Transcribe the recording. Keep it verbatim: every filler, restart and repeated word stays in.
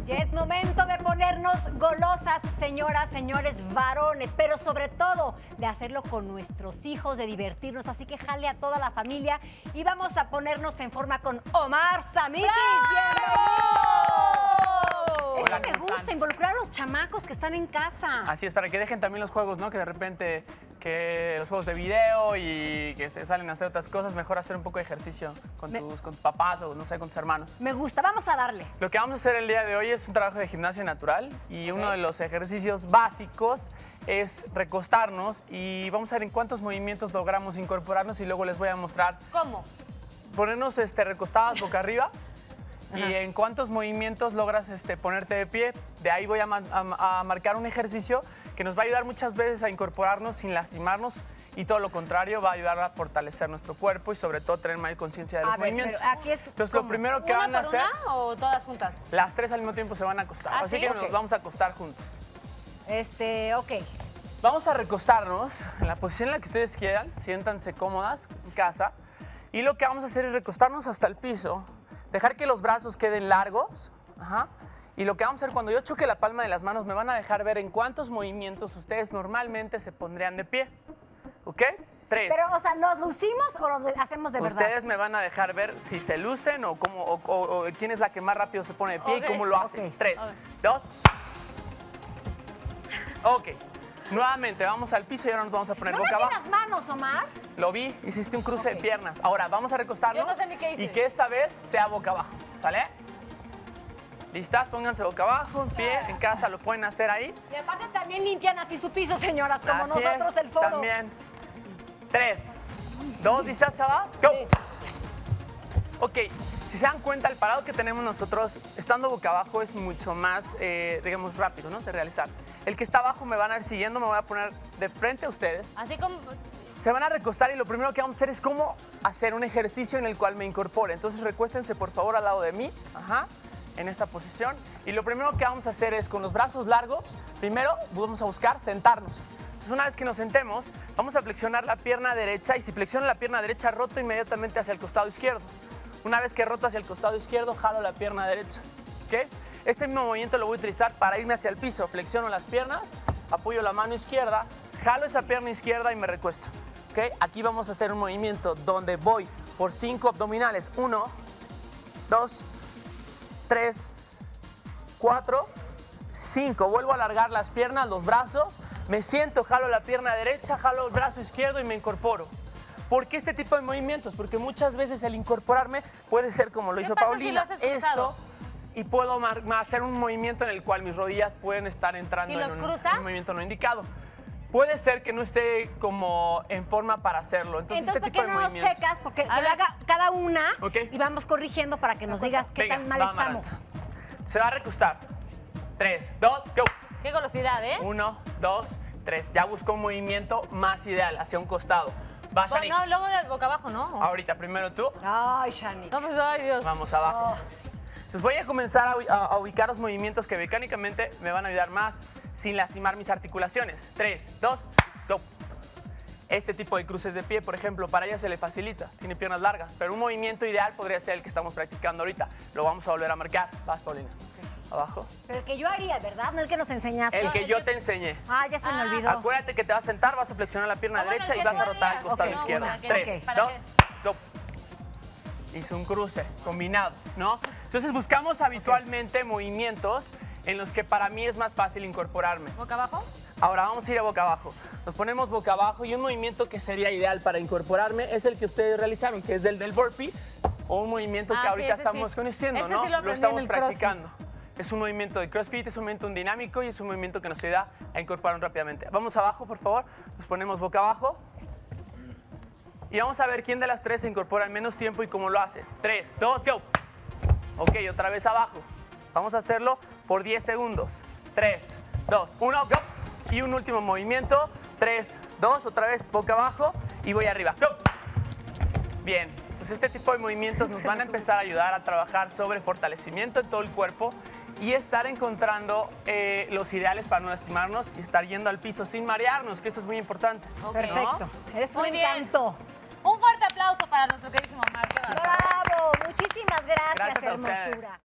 Ya es momento de ponernos golosas, señoras, señores, varones, pero sobre todo de hacerlo con nuestros hijos, de divertirnos. Así que jale a toda la familia y vamos a ponernos en forma con Omar Samitis. Esto me gusta, involucrar a los chamacos que están en casa. Así es, para que dejen también los juegos, ¿no? Que de repente, que los juegos de video y que se salen a hacer otras cosas, mejor hacer un poco de ejercicio con, Me... tus, con tus papás o, no sé, con tus hermanos. Me gusta, vamos a darle. Lo que vamos a hacer el día de hoy es un trabajo de gimnasia natural y okay. uno de los ejercicios básicos es recostarnos y vamos a ver en cuántos movimientos logramos incorporarnos y luego les voy a mostrar. ¿Cómo? Ponernos este, recostadas boca arriba. Ajá. Y en cuántos movimientos logras este, ponerte de pie. De ahí voy a, a, a marcar un ejercicio que nos va a ayudar muchas veces a incorporarnos sin lastimarnos y todo lo contrario, va a ayudar a fortalecer nuestro cuerpo y sobre todo tener más conciencia de los a ver, movimientos. Pero aquí es Entonces ¿cómo? lo primero que ¿Una van a por hacer... una o todas juntas? Las tres al mismo tiempo se van a acostar. ¿Ah, así sí? que Okay. nos vamos a acostar juntos. Este, ok. Vamos a recostarnos en la posición en la que ustedes quieran. Siéntanse cómodas en casa. Y lo que vamos a hacer es recostarnos hasta el piso. Dejar que los brazos queden largos. Ajá. Y lo que vamos a hacer cuando yo choque la palma de las manos, me van a dejar ver en cuántos movimientos ustedes normalmente se pondrían de pie. ¿Ok? Tres. Pero, o sea, ¿nos lucimos o lo de, hacemos de verdad? Ustedes me van a dejar ver si se lucen o, cómo, o, o, o quién es la que más rápido se pone de pie Okay. y cómo lo hace. Okay. Tres, Okay. dos. Ok. Nuevamente, vamos al piso y ahora nos vamos a poner ¿No boca me abajo. las manos, Omar? Lo vi, hiciste un cruce Ok. de piernas. Ahora, vamos a recostarnos. Yo no sé ni qué hice. Y que esta vez sea boca abajo, ¿sale? ¿Listas? Pónganse boca abajo, en pie, en casa lo pueden hacer ahí. Y aparte también limpian así su piso, señoras, como Así nosotros es, el foro. también. Tres, dos, ¿listas, chavas? Go. Sí. Ok, si se dan cuenta, el parado que tenemos nosotros, estando boca abajo, es mucho más, eh, digamos, rápido, ¿no? De realizar. El que está abajo me van a ir siguiendo, me voy a poner de frente a ustedes. Así como... Se van a recostar y lo primero que vamos a hacer es cómo hacer un ejercicio en el cual me incorpore. Entonces recuéstense por favor al lado de mí, ajá, en esta posición. Y lo primero que vamos a hacer es con los brazos largos, primero vamos a buscar sentarnos. Entonces una vez que nos sentemos, vamos a flexionar la pierna derecha y si flexiono la pierna derecha, roto inmediatamente hacia el costado izquierdo. Una vez que roto hacia el costado izquierdo, jalo la pierna derecha, ¿ok? Este mismo movimiento lo voy a utilizar para irme hacia el piso. Flexiono las piernas, apoyo la mano izquierda, jalo esa pierna izquierda y me recuesto. ¿Okay? Aquí vamos a hacer un movimiento donde voy por cinco abdominales. Uno, dos, tres, cuatro, cinco. Vuelvo a alargar las piernas, los brazos. Me siento, jalo la pierna derecha, jalo el brazo izquierdo y me incorporo. ¿Por qué este tipo de movimientos? Porque muchas veces el incorporarme puede ser como lo hizo pasa Paulina. si lo haces cruzado? Esto, y puedo hacer un movimiento en el cual mis rodillas pueden estar entrando ¿Si en los un, cruzas? en un movimiento no indicado. Puede ser que no esté como en forma para hacerlo. Entonces, Entonces, este ¿por qué tipo de no nos movimientos. checas? Porque que A lo ver. haga cada una Ok. y vamos corrigiendo para que nos digas qué Venga, tan mal va, estamos. Amaranta. Se va a recostar. Tres, dos, go. Qué velocidad, ¿eh? Uno, dos, tres. Ya busco un movimiento más ideal, hacia un costado. Va, Bueno, Shani. no, luego del boca abajo, ¿no? Ahorita, primero tú. Ay, Shani. No, pues, ay, Dios. Vamos abajo. Oh. Entonces voy a comenzar a, ubi- a- a ubicar los movimientos que mecánicamente me van a ayudar más sin lastimar mis articulaciones. Tres, dos, go. Este tipo de cruces de pie, por ejemplo, para ella se le facilita, tiene piernas largas, pero un movimiento ideal podría ser el que estamos practicando ahorita. Lo vamos a volver a marcar. Vas, Paulina. Abajo. Pero el que yo haría, ¿verdad? No el que nos enseñaste. El que el yo que- te enseñé. Ah, ya se me Ah. olvidó. Acuérdate que te vas a sentar, vas a flexionar la pierna Ah, bueno, derecha el y que vas a tú rotar al harías. costado Ok, izquierdo. una, Tres, ok. ¿Para dos, go. Hizo un cruce combinado, ¿no? Entonces buscamos habitualmente movimientos en los que para mí es más fácil incorporarme. ¿Boca abajo? Ahora vamos a ir a boca abajo. Nos ponemos boca abajo y un movimiento que sería ideal para incorporarme es el que ustedes realizaron, que es del del burpee, o un movimiento que Ah, sí, ahorita ese estamos sí. conociendo, Este ¿no? sí lo aprendí en estamos el CrossFit. practicando. Es un movimiento de CrossFit, es un movimiento dinámico y es un movimiento que nos ayuda a incorporar rápidamente. Vamos abajo, por favor. Nos ponemos boca abajo. Y vamos a ver quién de las tres se incorpora en menos tiempo y cómo lo hace. Tres, dos, go. Ok, otra vez abajo. Vamos a hacerlo por diez segundos. Tres, dos, uno, go. Y un último movimiento. Tres, dos, otra vez boca abajo y voy arriba. Go. Bien, pues este tipo de movimientos nos van a empezar a ayudar a trabajar sobre fortalecimiento en todo el cuerpo y estar encontrando eh, los ideales para no lastimarnos y estar yendo al piso sin marearnos, que esto es muy importante. Ok. Perfecto. Eres un Muy bien. encanto. Un fuerte aplauso para nuestro queridísimo Omar. Qué bárbaro. Bravo. Muchísimas gracias, Gracias a ustedes. hermosura.